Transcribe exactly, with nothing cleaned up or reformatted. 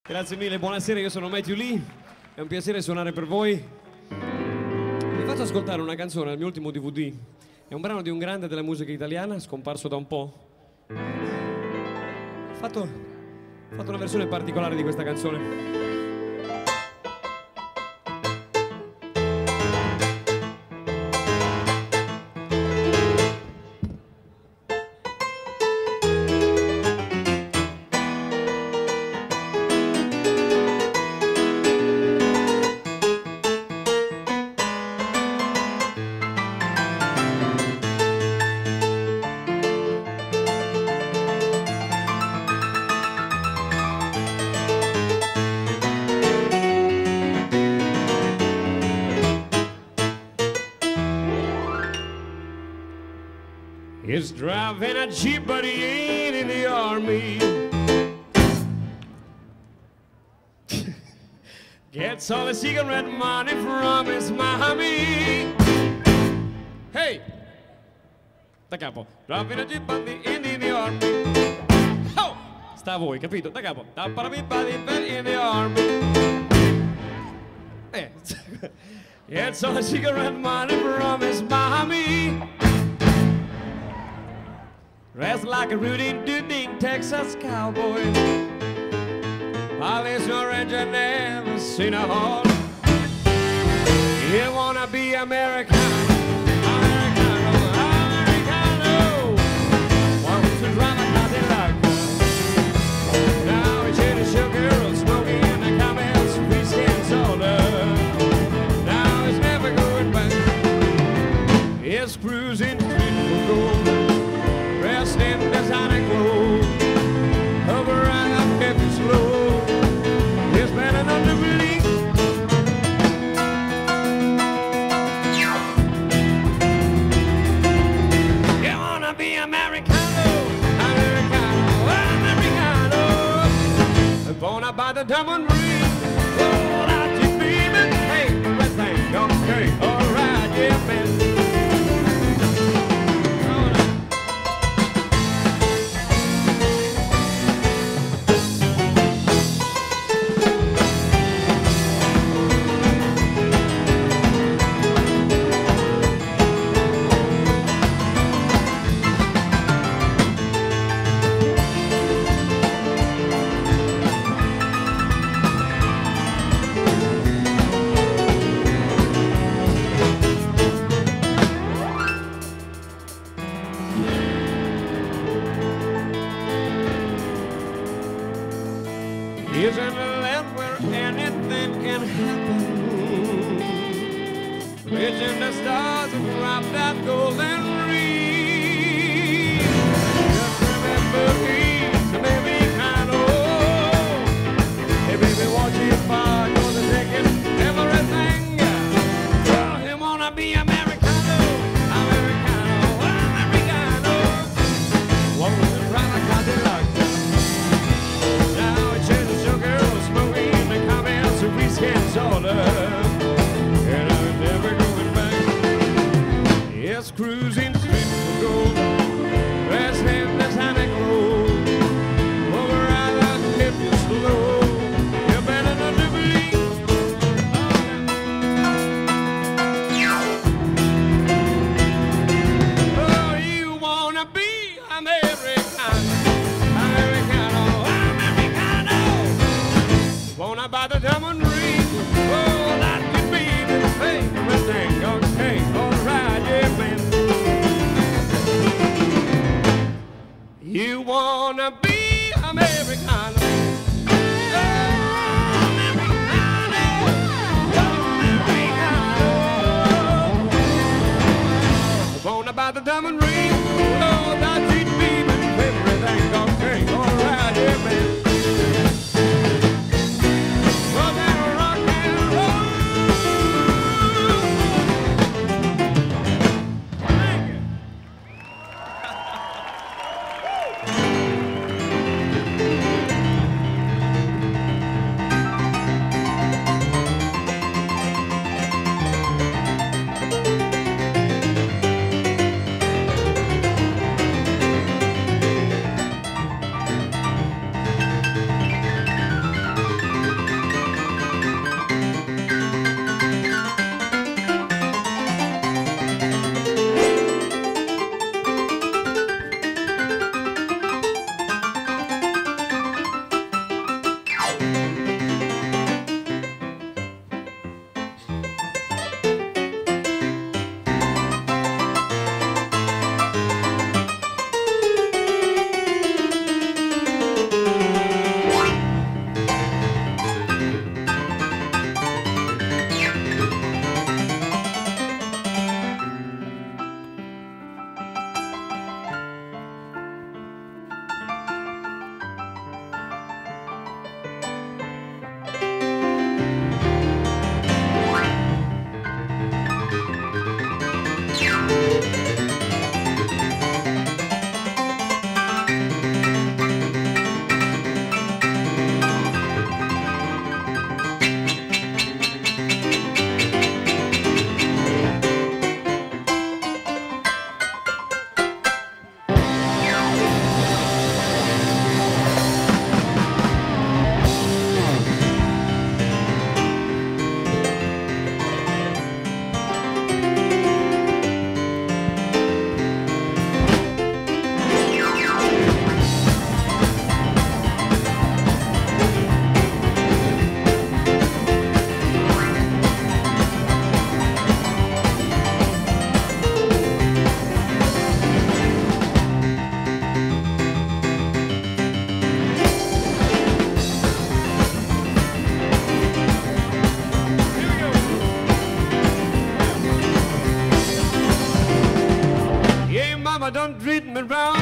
Grazie mille, buonasera, io sono Matthew Lee, è un piacere suonare per voi. Vi faccio ascoltare una canzone del mio ultimo D V D, è un brano di un grande della musica italiana, scomparso da un po'. Ho fatto, ho fatto una versione particolare di questa canzone. He's driving a Jeep, but he ain't in the army. Gets all his cigarette money from his mommy. Hey! Da capo. Driving a Jeep, but he ain't in the army. Oh! Sta a voi, capito? Da capo. Da parabibba in the army. Eh. Gets all his cigarette money from his mommy. Dressed like a rooting, tooting Texas cowboy. Police your engine, never seen a horse. You wanna be American, Americano, Americano. Wants to drive a Cadillac. Now he's in a sugar, smoking in the comments, whiskey and soda. Now he's never going back. He's cruising through gold. Dressed in designer clothes, over and up heavy slow. He's been another really. You wanna be Americano, Americano, Americano. Born up by the diamond ring. Oh, I keep beaming. Hey, everything okay, alright, yeah, man. He's in a land where anything can happen. Reaching the stars and drop that golden ring. Just remember he's a Americano. Hey baby, watch your fire, cause they're taking everything. Oh, you wanna be Americano, Americano, Americano. What was it, right like Cadillac? And I'm never going back. Yes, cruising straight for gold. Dressed in the Santa Claus. Over island, if you slow, you better not to believe. Oh, you wanna be American, Americano, Americano. Wanna buy the diamond ring. Oh, that could be the thing. Everything okay, alright, yeah, man. You wanna be Americano. Oh, Americano. Americano. Wanna buy the diamond ring. Oh, that could be everything okay, alright, yeah, man. Well, Mama, don't treat me wrong.